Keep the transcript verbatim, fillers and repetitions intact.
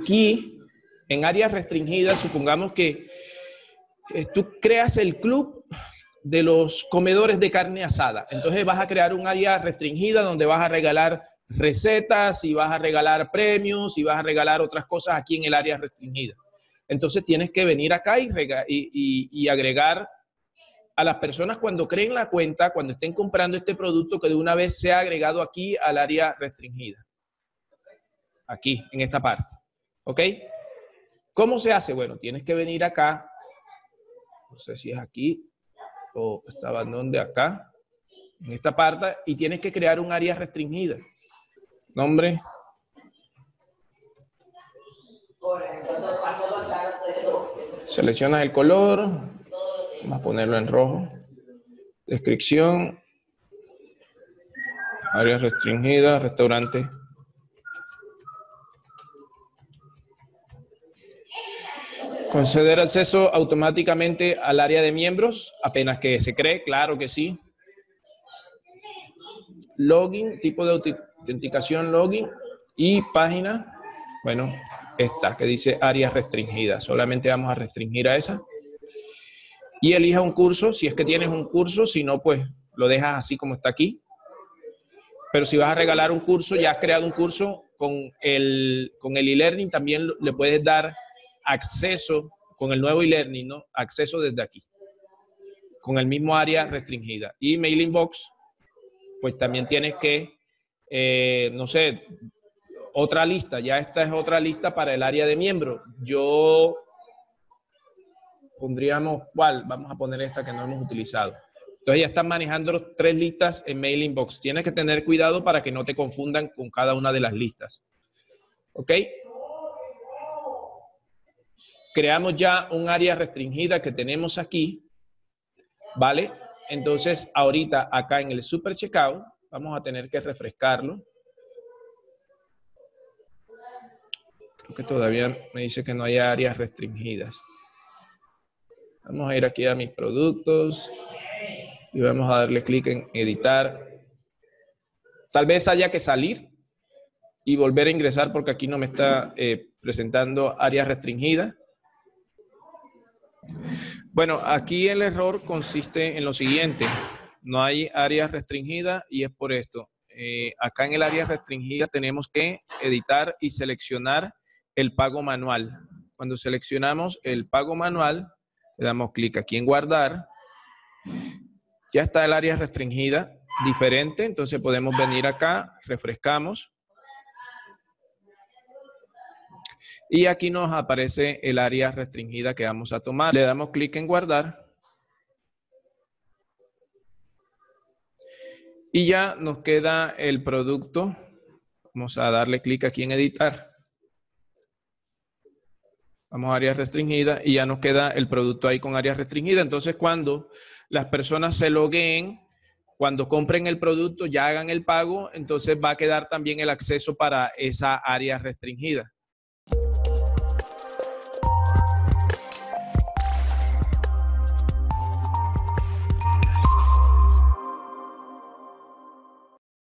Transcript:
aquí, en áreas restringidas, supongamos que eh, tú creas el club de los comedores de carne asada. Entonces vas a crear un área restringida donde vas a regalar recetas y vas a regalar premios y vas a regalar otras cosas aquí en el área restringida. Entonces tienes que venir acá y, y, y, y agregar a las personas cuando creen la cuenta, cuando estén comprando este producto, que de una vez sea agregado aquí al área restringida. Aquí, en esta parte. ¿Ok? ¿Cómo se hace? Bueno, tienes que venir acá. No sé si es aquí o estaba donde acá. En esta parte. Y tienes que crear un área restringida. Nombre. Seleccionas el color. Vamos a ponerlo en rojo. Descripción. Área restringida. Restaurante. Conceder acceso automáticamente al área de miembros, apenas que se cree, claro que sí. Login, tipo de autenticación, login y página. Bueno, esta que dice área restringida. Solamente vamos a restringir a esa. Y elija un curso, si es que tienes un curso, si no, pues lo dejas así como está aquí. Pero si vas a regalar un curso, ya has creado un curso con el con el e-learning, también le puedes dar acceso con el nuevo e-learning, ¿no? Acceso desde aquí, con el mismo área restringida. Y mailing box, pues también tienes que, eh, no sé, otra lista. Ya esta es otra lista para el área de miembros. Yo pondríamos, ¿cuál? Vamos a poner esta que no hemos utilizado. Entonces ya están manejando tres listas en mailing box. Tienes que tener cuidado para que no te confundan con cada una de las listas. ¿Ok? Creamos ya un área restringida que tenemos aquí, ¿vale? Entonces, ahorita acá en el Super Checkout, vamos a tener que refrescarlo. Creo que todavía me dice que no hay áreas restringidas. Vamos a ir aquí a mis productos y vamos a darle clic en editar. Tal vez haya que salir y volver a ingresar porque aquí no me está eh, presentando áreas restringidas. Bueno, aquí el error consiste en lo siguiente. No hay áreas restringidas y es por esto. Eh, acá en el área restringida tenemos que editar y seleccionar el pago manual. Cuando seleccionamos el pago manual, le damos clic aquí en guardar. Ya está el área restringida diferente, entonces podemos venir acá, refrescamos. Y aquí nos aparece el área restringida que vamos a tomar. Le damos clic en guardar. Y ya nos queda el producto. Vamos a darle clic aquí en editar. Vamos a área restringida y ya nos queda el producto ahí con área restringida. Entonces cuando las personas se logueen, cuando compren el producto, ya hagan el pago, entonces va a quedar también el acceso para esa área restringida.